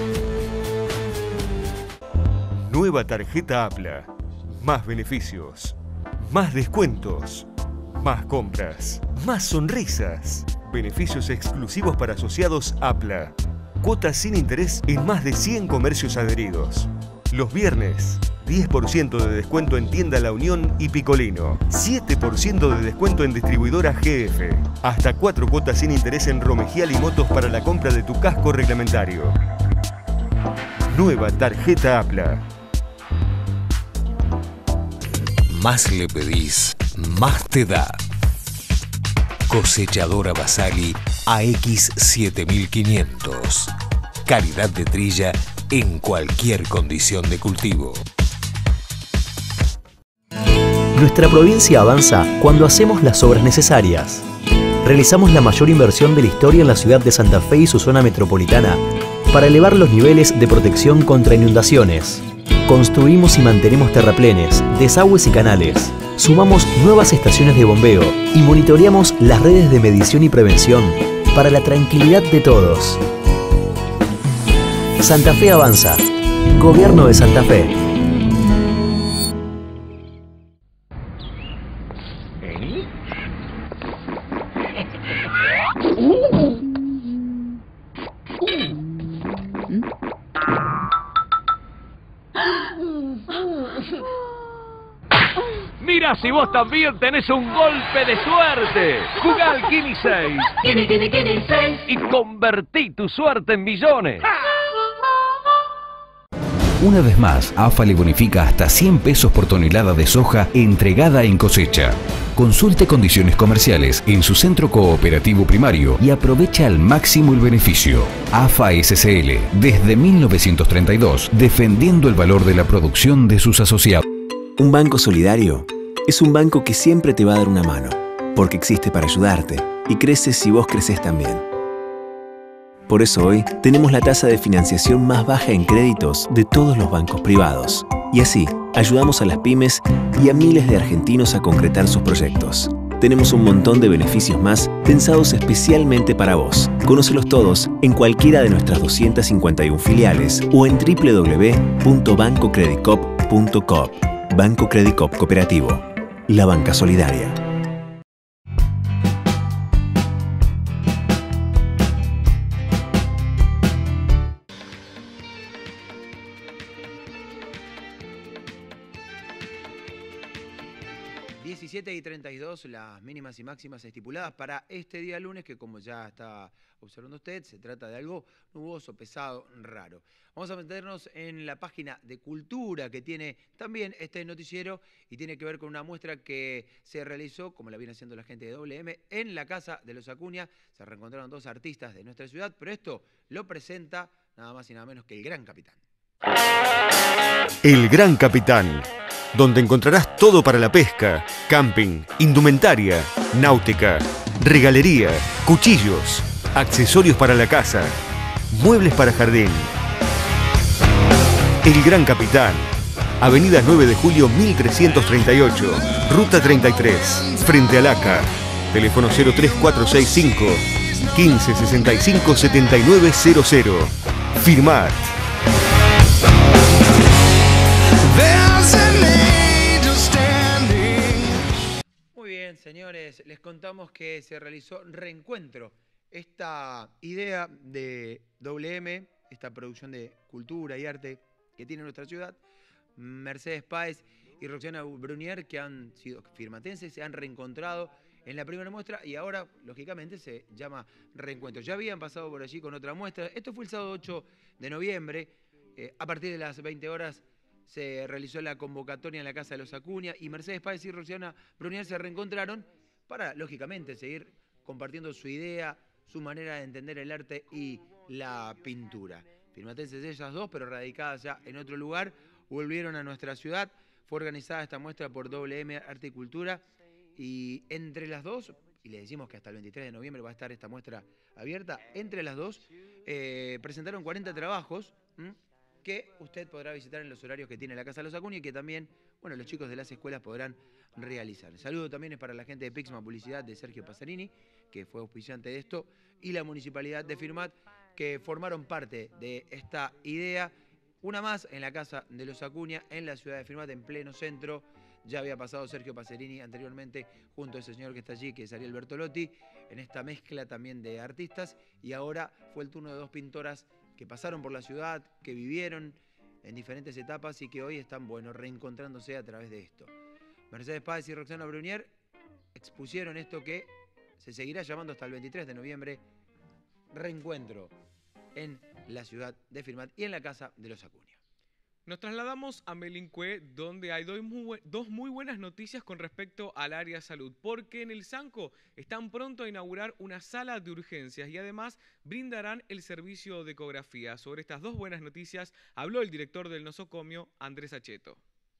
[SPEAKER 1] Nueva tarjeta Apla. Más beneficios. Más descuentos. Más compras. Más sonrisas. Beneficios exclusivos para asociados Apla. Cuotas sin interés en más de cien comercios adheridos. Los viernes, diez por ciento de descuento en tienda La Unión y Picolino. siete por ciento de descuento en distribuidora G F. Hasta cuatro cuotas sin interés en Romegial y Motos para la compra de tu casco reglamentario. Nueva tarjeta Apla.
[SPEAKER 10] Más le pedís, más te da. Cosechadora Basali A X siete mil quinientos. Calidad de trilla en cualquier condición de cultivo.
[SPEAKER 8] Nuestra provincia avanza cuando hacemos las obras necesarias. Realizamos la mayor inversión de la historia en la ciudad de Santa Fe y su zona metropolitana para elevar los niveles de protección contra inundaciones. Construimos y mantenemos terraplenes, desagües y canales. Sumamos nuevas estaciones de bombeo y monitoreamos las redes de medición y prevención para la tranquilidad de todos. Santa Fe avanza. Gobierno de Santa Fe.
[SPEAKER 4] Mira si vos también tenés un golpe de suerte. Jugá al Kini seis. Kini, Kini, Kini seis. Y convertí tu suerte en millones.
[SPEAKER 10] Una vez más, A F A le bonifica hasta cien pesos por tonelada de soja entregada en cosecha. Consulte condiciones comerciales en su centro cooperativo primario y aprovecha al máximo el beneficio. A F A S C L, desde mil novecientos treinta y dos, defendiendo el valor de la producción de sus asociados.
[SPEAKER 22] Un banco solidario es un banco que siempre te va a dar una mano, porque existe para ayudarte y crece si vos creces también. Por eso hoy tenemos la tasa de financiación más baja en créditos de todos los bancos privados. Y así, ayudamos a las pymes y a miles de argentinos a concretar sus proyectos. Tenemos un montón de beneficios más pensados especialmente para vos. Conócelos todos en cualquiera de nuestras doscientas cincuenta y una filiales o en doble u doble u doble u punto banco credit coop punto coop. Banco Credit Coop Cooperativo. La banca solidaria.
[SPEAKER 2] diecisiete y treinta y dos las mínimas y máximas estipuladas para este día lunes, que como ya está observando usted, se trata de algo nuboso, pesado, raro. Vamos a meternos en la página de cultura que tiene también este noticiero y tiene que ver con una muestra que se realizó, como la viene haciendo la gente de doble eme, en la Casa de los Acuña. Se reencontraron dos artistas de nuestra ciudad, pero esto lo presenta nada más y nada menos que el Gran Capitán.
[SPEAKER 1] El Gran Capitán, donde encontrarás todo para la pesca, camping, indumentaria, náutica, regalería, cuchillos, accesorios para la casa, muebles para jardín. El Gran Capitán, Avenida nueve de julio mil trescientos treinta y ocho, Ruta treinta y tres, frente al A C A. Teléfono cero tres cuatro seis cinco, quince sesenta y cinco setenta y nueve cero cero. Firmat.
[SPEAKER 2] Muy bien, señores, les contamos que se realizó Reencuentro, esta idea de doble eme, esta producción de cultura y arte que tiene nuestra ciudad. Mercedes Páez y Roxana Brunier, que han sido firmatenses, se han reencontrado en la primera muestra y ahora, lógicamente, se llama Reencuentro. Ya habían pasado por allí con otra muestra. Esto fue el sábado ocho de noviembre. Eh, a partir de las veinte horas se realizó la convocatoria en la Casa de los Acuña y Mercedes Páez y Roxana Brunier se reencontraron para, lógicamente, seguir compartiendo su idea, su manera de entender el arte y la pintura. Firmatenses ellas dos, pero radicadas ya en otro lugar, volvieron a nuestra ciudad. Fue organizada esta muestra por doble eme Arte y Cultura y entre las dos, y le decimos que hasta el veintitrés de noviembre va a estar esta muestra abierta, entre las dos eh, presentaron cuarenta trabajos ¿m? que usted podrá visitar en los horarios que tiene la Casa de los Acuña y que también, bueno, los chicos de las escuelas podrán realizar. El saludo también es para la gente de Pixma Publicidad de Sergio Pasarini, que fue auspiciante de esto, y la Municipalidad de Firmat, que formaron parte de esta idea. Una más en la Casa de los Acuña, en la ciudad de Firmat, en pleno centro. Ya había pasado Sergio Pasarini anteriormente junto a ese señor que está allí, que es Ariel Bertolotti, en esta mezcla también de artistas. Y ahora fue el turno de dos pintoras que pasaron por la ciudad, que vivieron en diferentes etapas y que hoy están, bueno, reencontrándose a través de esto. Mercedes Páez y Roxana Brunier expusieron esto que se seguirá llamando hasta el veintitrés de noviembre Reencuentro en la ciudad de Firmat y en la Casa de los Acuña.
[SPEAKER 3] Nos trasladamos a Melincué, donde hay dos muy, dos muy buenas noticias con respecto al área salud, porque en el Sanco están pronto a inaugurar una sala de urgencias y además brindarán el servicio de ecografía. Sobre estas dos buenas noticias habló el director del nosocomio, Andrés Acheto.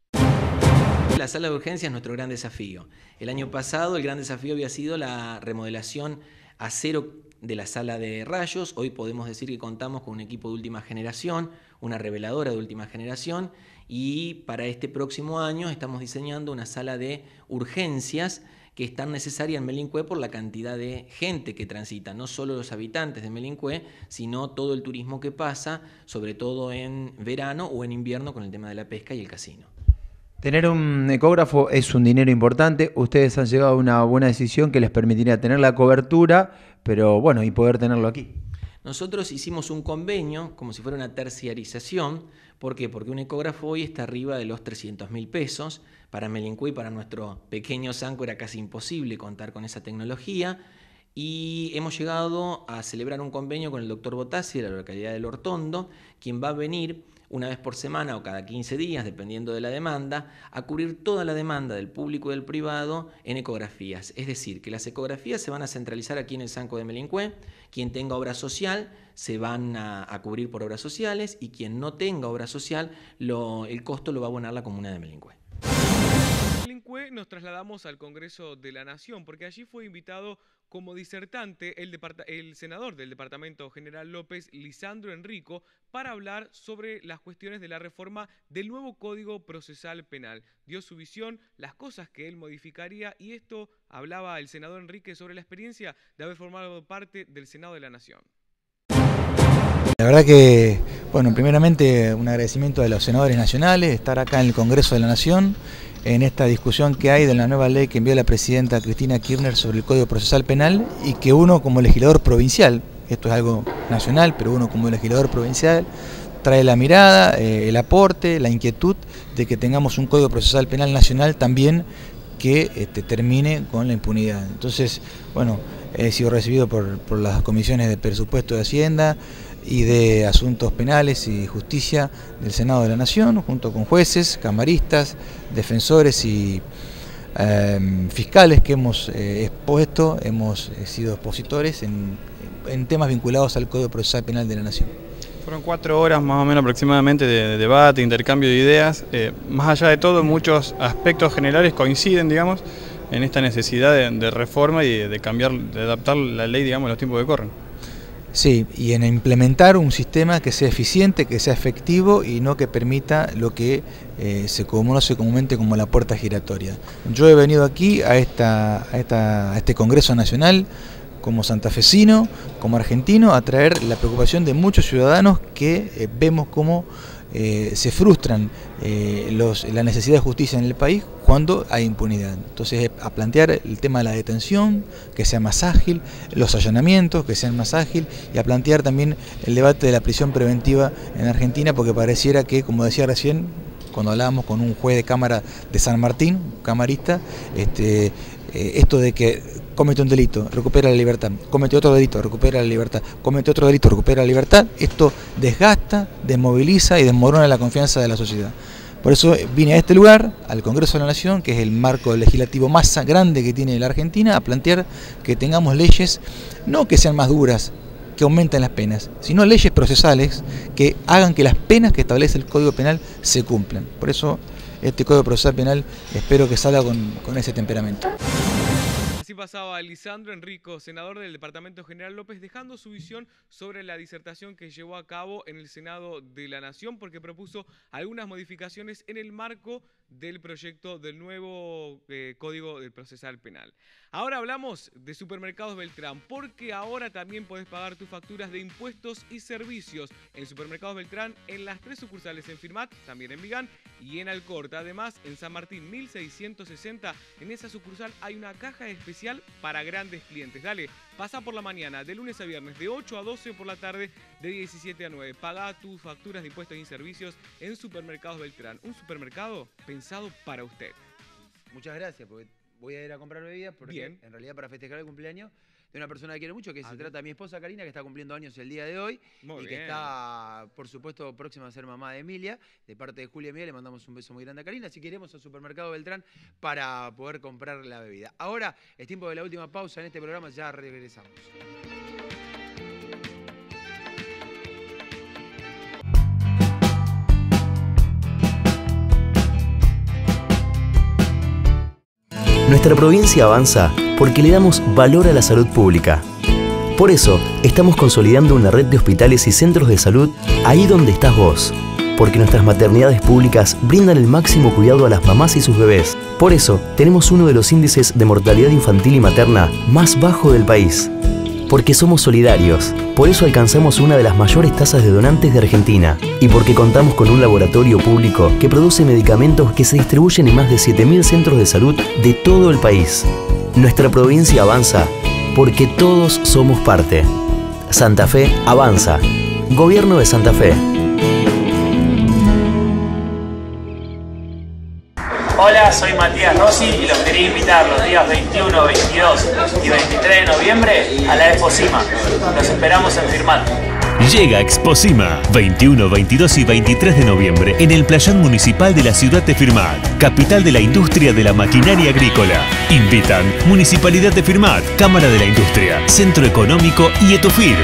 [SPEAKER 6] La sala de urgencias es nuestro gran desafío. El año pasado el gran desafío había sido la remodelación a cero de la sala de rayos. Hoy podemos decir que contamos con un equipo de última generación, una reveladora de última generación, y para este próximo año estamos diseñando una sala de urgencias que es tan necesaria en Melincué por la cantidad de gente que transita, no solo los habitantes de Melincué, sino todo el turismo que pasa, sobre todo en verano o en invierno con el tema de la pesca y el casino.
[SPEAKER 2] Tener un ecógrafo es un dinero importante. Ustedes han llegado a una buena decisión que les permitiría tener la cobertura, pero bueno, y poder tenerlo aquí.
[SPEAKER 6] Nosotros hicimos un convenio como si fuera una terciarización. ¿Por qué? Porque un ecógrafo hoy está arriba de los trescientos mil pesos. Para Melincué y para nuestro pequeño Sanco era casi imposible contar con esa tecnología. Y hemos llegado a celebrar un convenio con el doctor Botassi de la localidad del Hortondo, quien va a venir una vez por semana o cada quince días, dependiendo de la demanda, a cubrir toda la demanda del público y del privado en ecografías. Es decir, que las ecografías se van a centralizar aquí en el Sanco de Melincué. Quien tenga obra social se van a, a cubrir por obras sociales y quien no tenga obra social, lo, el costo lo va a abonar la comuna de Melincué.
[SPEAKER 3] Melincué nos trasladamos al Congreso de la Nación porque allí fue invitado como disertante el, el senador del Departamento General López, Lisandro Enrico, para hablar sobre las cuestiones de la reforma del nuevo Código Procesal Penal. Dio su visión, las cosas que él modificaría, y esto hablaba el senador Enrique sobre la experiencia de haber formado parte del Senado de la Nación.
[SPEAKER 7] La verdad que, bueno, primeramente un agradecimiento a los senadores nacionales, estar acá en el Congreso de la Nación, en esta discusión que hay de la nueva ley que envió la presidenta Cristina Kirchner sobre el Código Procesal Penal, y que uno como legislador provincial, esto es algo nacional, pero uno como legislador provincial trae la mirada, eh, el aporte, la inquietud de que tengamos un Código Procesal Penal nacional también que este, termine con la impunidad. Entonces, bueno, he sido recibido por, por las comisiones de presupuesto de Hacienda y de Asuntos Penales y Justicia del Senado de la Nación, junto con jueces, camaristas, defensores y eh, fiscales que hemos eh, expuesto, hemos eh, sido expositores en, en temas vinculados al Código Procesal Penal de la Nación.
[SPEAKER 9] Fueron cuatro horas más o menos aproximadamente de, de debate, intercambio de ideas. Eh, más allá de todo, muchos aspectos generales coinciden, digamos, en esta necesidad de, de reforma y de, de cambiar, de adaptar la ley, digamos, a los tiempos que corren.
[SPEAKER 7] Sí, y en implementar un sistema que sea eficiente, que sea efectivo y no que permita lo que eh, se conoce comúnmente como la puerta giratoria. Yo he venido aquí a, esta, a, esta, a este Congreso Nacional como santafesino, como argentino, a traer la preocupación de muchos ciudadanos que eh, vemos cómo eh, se frustran eh, los, la necesidad de justicia en el país cuando hay impunidad. Entonces, a plantear el tema de la detención, que sea más ágil, los allanamientos, que sean más ágil, y a plantear también el debate de la prisión preventiva en Argentina, porque pareciera que, como decía recién, cuando hablábamos con un juez de cámara de San Martín, camarista, este, eh, esto de que comete un delito, recupera la libertad, comete otro delito, recupera la libertad, comete otro delito, recupera la libertad, esto desgasta, desmoviliza y desmorona la confianza de la sociedad. Por eso vine a este lugar, al Congreso de la Nación, que es el marco legislativo más grande que tiene la Argentina, a plantear que tengamos leyes, no que sean más duras, que aumenten las penas, sino leyes procesales que hagan que las penas que establece el Código Penal se cumplan. Por eso este Código Procesal Penal espero que salga con, con ese temperamento.
[SPEAKER 3] Así pasaba Lisandro Enrico, senador del Departamento General López, dejando su visión sobre la disertación que llevó a cabo en el Senado de la Nación, porque propuso algunas modificaciones en el marco del proyecto del nuevo eh, Código del Procesal Penal. Ahora hablamos de Supermercados Beltrán, porque ahora también podés pagar tus facturas de impuestos y servicios en Supermercados Beltrán, en las tres sucursales en Firmat, también en Vigán y en Alcorta. Además, en San Martín mil seiscientos sesenta, en esa sucursal hay una caja especial para grandes clientes. Dale, pasa por la mañana, de lunes a viernes, de ocho a doce, por la tarde, de diecisiete a nueve. Paga tus facturas de impuestos y servicios en Supermercados Beltrán. Un supermercado pensado para usted.
[SPEAKER 2] Muchas gracias, porque voy a ir a comprar bebidas, porque Bien. en realidad para festejar el cumpleaños de una persona que quiero mucho, que ah, se trata de mi esposa Karina, que está cumpliendo años el día de hoy. Muy y bien. Que está, por supuesto, próxima a ser mamá de Emilia. De parte de Julia y Emilia le mandamos un beso muy grande a Karina. Así que iremos al Supermercado Beltrán para poder comprar la bebida. Ahora es tiempo de la última pausa en este programa, ya regresamos.
[SPEAKER 8] Nuestra provincia avanza porque le damos valor a la salud pública. Por eso, estamos consolidando una red de hospitales y centros de salud ahí donde estás vos. Porque nuestras maternidades públicas brindan el máximo cuidado a las mamás y sus bebés. Por eso, tenemos uno de los índices de mortalidad infantil y materna más bajo del país. Porque somos solidarios, por eso alcanzamos una de las mayores tasas de donantes de Argentina. Y porque contamos con un laboratorio público que produce medicamentos que se distribuyen en más de siete mil centros de salud de todo el país. Nuestra provincia avanza porque todos somos parte. Santa Fe avanza. Gobierno de Santa Fe.
[SPEAKER 11] Hola, soy Matías Rossi y los quería invitar los días veintiuno, veintidós y veintitrés de noviembre a la Exposima. Los esperamos en Firmat.
[SPEAKER 10] Llega Exposima, veintiuno, veintidós y veintitrés de noviembre, en el Playón Municipal de la ciudad de Firmat, capital de la industria de la maquinaria agrícola. Invitan Municipalidad de Firmat, Cámara de la Industria, Centro Económico y Etufir.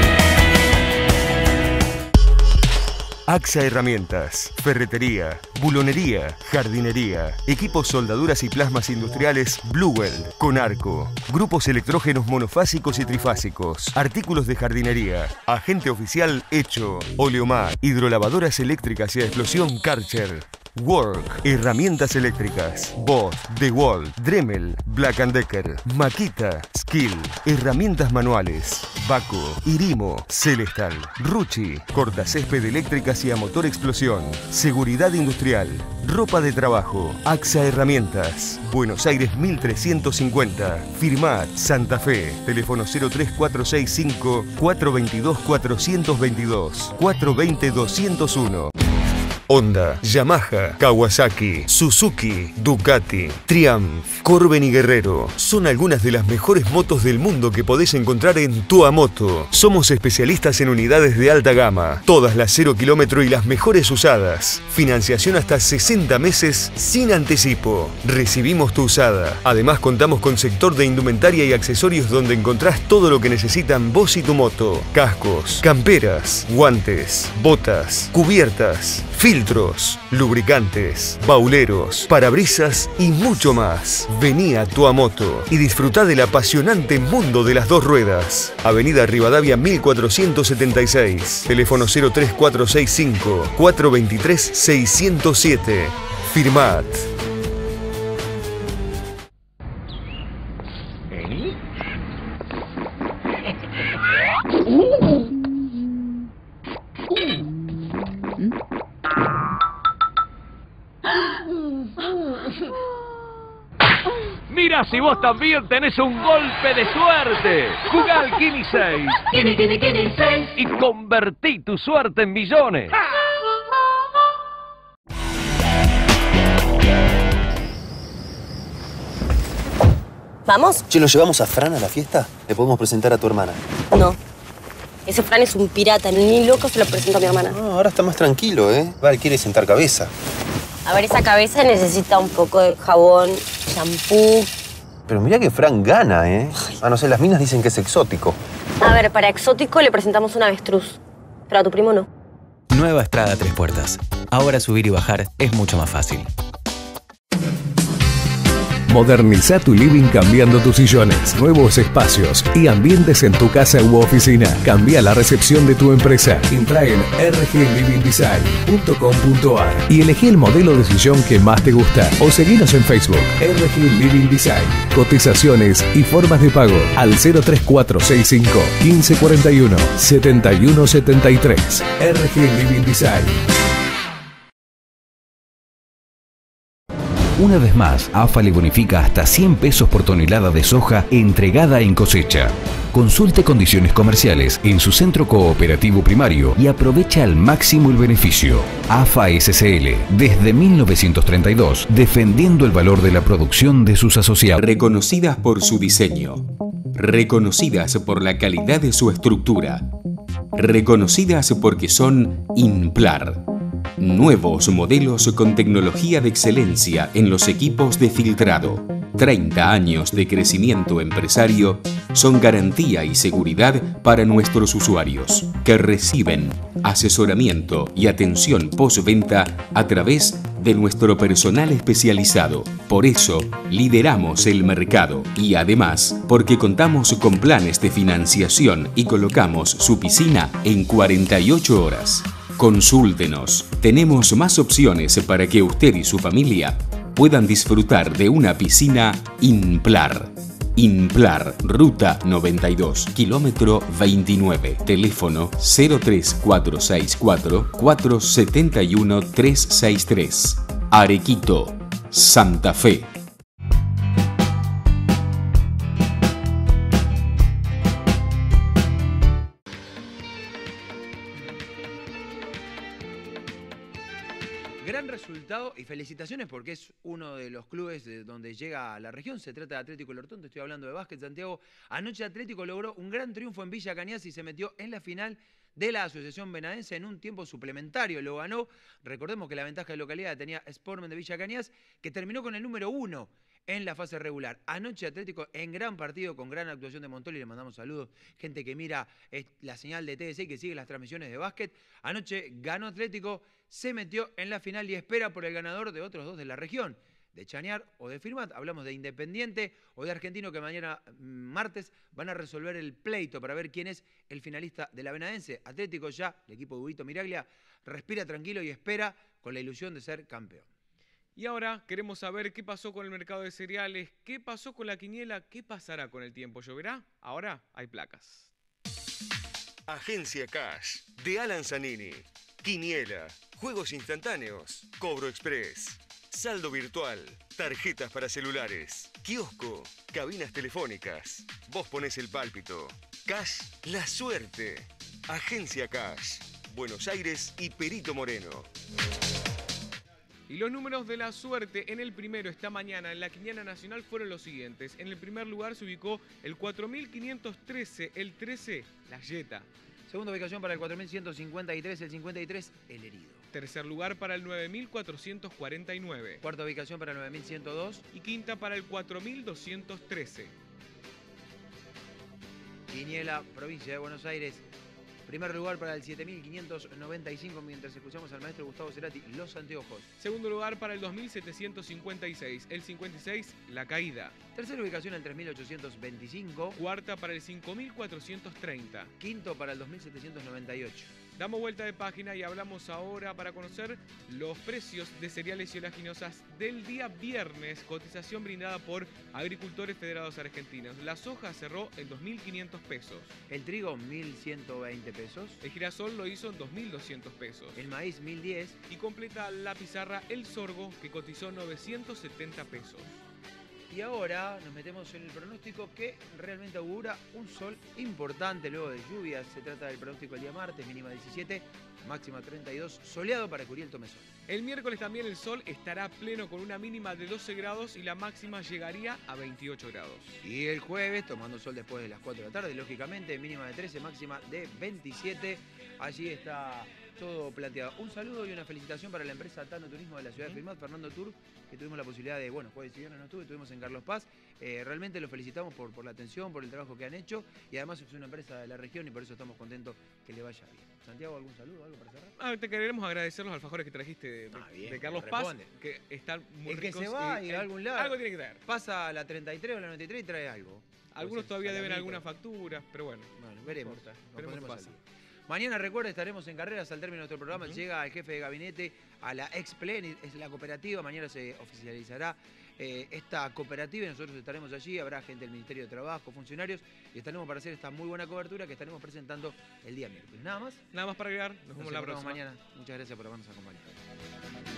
[SPEAKER 1] AXA Herramientas, ferretería, bulonería, jardinería, equipos soldaduras y plasmas industriales Blueweld, Conarco, grupos electrógenos monofásicos y trifásicos, artículos de jardinería, agente oficial Hecho, Oleomar, hidrolavadoras eléctricas y a explosión Karcher. Work, herramientas eléctricas, Bosch, DeWalt, Dremel, Black and Decker, Makita, Skill, herramientas manuales, Baco, Irimo, Celestal, Ruchi, cortacésped eléctricas y a motor explosión, seguridad industrial, ropa de trabajo, AXA Herramientas, Buenos Aires mil trescientos cincuenta, Firmat, Santa Fe, teléfono cero tres cuatro seis cinco, cuatro dos dos, cuatro dos dos, cuatro dos cero, dos cero uno. Honda, Yamaha, Kawasaki, Suzuki, Ducati, Triumph, Corben y Guerrero son algunas de las mejores motos del mundo que podés encontrar en Tuamoto. Somos especialistas en unidades de alta gama, todas las cero kilómetro y las mejores usadas. Financiación hasta sesenta meses sin anticipo. Recibimos tu usada. Además contamos con sector de indumentaria y accesorios donde encontrás todo lo que necesitan vos y tu moto. Cascos, camperas, guantes, botas, cubiertas, filtros, lubricantes, bauleros, parabrisas y mucho más. Vení a Tuamoto y disfrutá del apasionante mundo de las dos ruedas. Avenida Rivadavia mil cuatrocientos setenta y seis. Teléfono cero tres cuatro seis cinco, cuatro dos tres, seis cero siete. Firmat.
[SPEAKER 4] Mira si vos también tenés un golpe de suerte. Jugá al Kini seis. Kini, Kini, Kini seis. Y convertí tu suerte en millones.
[SPEAKER 12] ¿Vamos?
[SPEAKER 13] Che, ¿nos llevamos a Fran a la fiesta? Le podemos presentar a tu hermana.
[SPEAKER 12] No. Ese Fran es un pirata, ni loco se lo presento a mi hermana.
[SPEAKER 13] No, ahora está más tranquilo, ¿eh? Va, él quiere sentar cabeza.
[SPEAKER 12] A ver, esa cabeza necesita un poco de jabón, shampoo.
[SPEAKER 13] Pero mirá que Fran gana, ¿eh? Ah, no sé, las minas dicen que es exótico.
[SPEAKER 12] A ver, para exótico le presentamos un avestruz. Pero a tu primo no.
[SPEAKER 15] Nueva Estrada Tres Puertas. Ahora subir y bajar es mucho más fácil.
[SPEAKER 16] Moderniza tu living cambiando tus sillones, nuevos espacios y ambientes en tu casa u oficina. Cambia la recepción de tu empresa. Entra en r g living design punto com punto a r y elegí el modelo de sillón que más te gusta. O seguinos en Facebook, R G Living Design. Cotizaciones y formas de pago al cero tres cuatro seis cinco, quince cuarenta y uno, setenta y uno setenta y tres. R G Living Design. Una vez más, A F A le bonifica hasta cien pesos por tonelada de soja entregada en cosecha. Consulte condiciones comerciales en su centro cooperativo primario y aprovecha al máximo el beneficio. A F A S C L, desde mil novecientos treinta y dos, defendiendo el valor de la producción de sus asociados.
[SPEAKER 23] Reconocidas por su diseño, reconocidas por la calidad de su estructura, reconocidas porque son Implar. Nuevos modelos con tecnología de excelencia en los equipos de filtrado. treinta años de crecimiento empresario son garantía y seguridad para nuestros usuarios, que reciben asesoramiento y atención postventa a través de nuestro personal especializado. Por eso, lideramos el mercado y además, porque contamos con planes de financiación y colocamos su piscina en cuarenta y ocho horas. Consúltenos. Tenemos más opciones para que usted y su familia puedan disfrutar de una piscina Implar. Implar, Ruta noventa y dos, kilómetro veintinueve. Teléfono cero tres cuatro seis cuatro, cuatro siete uno, tres seis tres. Arequito, Santa Fe.
[SPEAKER 2] Gran resultado y felicitaciones porque es uno de los clubes de donde llega a la región. Se trata de Atlético Lortón, te estoy hablando de básquet, Santiago. Anoche Atlético logró un gran triunfo en Villa Cañas y se metió en la final de la Asociación Benadense en un tiempo suplementario. Lo ganó, recordemos que la ventaja de localidad tenía Sportman de Villa Cañas, que terminó con el número uno en la fase regular. Anoche Atlético en gran partido con gran actuación de Montoli, le mandamos saludos, gente que mira la señal de T D C y que sigue las transmisiones de básquet. Anoche ganó Atlético, se metió en la final y espera por el ganador de otros dos de la región, de Chañar o de Firmat. Hablamos de Independiente o de Argentino, que mañana martes van a resolver el pleito para ver quién es el finalista de la Benadense. Atlético ya, el equipo de Huguito Miraglia, respira tranquilo y espera con la ilusión de ser campeón.
[SPEAKER 3] Y ahora queremos saber qué pasó con el mercado de cereales, qué pasó con la quiniela, qué pasará con el tiempo. ¿Lloverá? Ahora hay placas.
[SPEAKER 1] Agencia Cash, de Alan Zanini. Quiniela, juegos instantáneos, cobro express, saldo virtual, tarjetas para celulares, kiosco, cabinas telefónicas. Vos ponés el pálpito. Cash, la suerte. Agencia Cash, Buenos Aires y Perito Moreno.
[SPEAKER 3] Y los números de la suerte en el primero esta mañana en la Quiniela Nacional fueron los siguientes. En el primer lugar se ubicó el cuatro mil quinientos trece, el trece, la Jetta.
[SPEAKER 2] Segunda ubicación para el cuatro mil ciento cincuenta y tres, el cincuenta y tres, el herido.
[SPEAKER 3] Tercer lugar para el nueve mil cuatrocientos cuarenta y nueve.
[SPEAKER 2] Cuarta ubicación para el nueve mil ciento dos.
[SPEAKER 3] Y quinta para el cuatro mil doscientos trece.
[SPEAKER 2] Quiniela, provincia de Buenos Aires. Primer lugar para el siete mil quinientos noventa y cinco, mientras escuchamos al maestro Gustavo Cerati, Los Anteojos.
[SPEAKER 3] Segundo lugar para el dos mil setecientos cincuenta y seis, el cincuenta y seis, La Caída.
[SPEAKER 2] Tercera ubicación el tres mil ochocientos veinticinco.
[SPEAKER 3] Cuarta para el cinco mil cuatrocientos treinta.
[SPEAKER 2] Quinto para el dos mil setecientos noventa y ocho.
[SPEAKER 3] Damos vuelta de página y hablamos ahora para conocer los precios de cereales y oleaginosas del día viernes. Cotización brindada por Agricultores Federados Argentinos. La soja cerró en dos mil quinientos pesos.
[SPEAKER 2] El trigo mil ciento veinte pesos.
[SPEAKER 3] El girasol lo hizo en dos mil doscientos pesos.
[SPEAKER 2] El maíz mil diez.
[SPEAKER 3] Y completa la pizarra el sorgo, que cotizó novecientos setenta pesos.
[SPEAKER 2] Y ahora nos metemos en el pronóstico que realmente augura un sol importante luego de lluvias. Se trata del pronóstico el día martes, mínima diecisiete, máxima treinta y dos, soleado para Curiel Tomezón.
[SPEAKER 3] El miércoles también el sol estará pleno con una mínima de doce grados y la máxima llegaría a veintiocho grados.
[SPEAKER 2] Y el jueves, tomando sol después de las cuatro de la tarde, lógicamente, mínima de trece, máxima de veintisiete. Allí está todo planteado. Un saludo y una felicitación para la empresa Tano Turismo de la ciudad de Firmat, Fernando Tour, que tuvimos la posibilidad de, bueno, jueves y viernes no estuve, estuvimos en Carlos Paz. Eh, realmente los felicitamos por, por la atención, por el trabajo que han hecho y además es una empresa de la región y por eso estamos contentos que le vaya bien. Santiago, ¿algún saludo, algo para cerrar?
[SPEAKER 3] Ah, te queremos agradecer los alfajores que trajiste de, de, ah, bien, de Carlos Paz, que están muy
[SPEAKER 2] el
[SPEAKER 3] ricos.
[SPEAKER 2] El que se va y, y a algún lado.
[SPEAKER 3] Algo tiene que traer.
[SPEAKER 2] Pasa a la treinta y tres o la noventa y tres y trae algo.
[SPEAKER 3] Algunos todavía deben alguna factura, pero bueno.
[SPEAKER 2] Bueno, veremos.
[SPEAKER 3] Veremos
[SPEAKER 2] pasa. Mañana, recuerda, estaremos en carreras al término de nuestro programa. Uh-huh. Llega el jefe de gabinete a la Explen, es la cooperativa. Mañana se oficializará eh, esta cooperativa y nosotros estaremos allí. Habrá gente del Ministerio de Trabajo, funcionarios y estaremos para hacer esta muy buena cobertura que estaremos presentando el día miércoles. ¿Nada más?
[SPEAKER 3] Nada más para agregar. Nos, Nos vemos la próxima
[SPEAKER 2] mañana. Muchas gracias por habernos acompañado.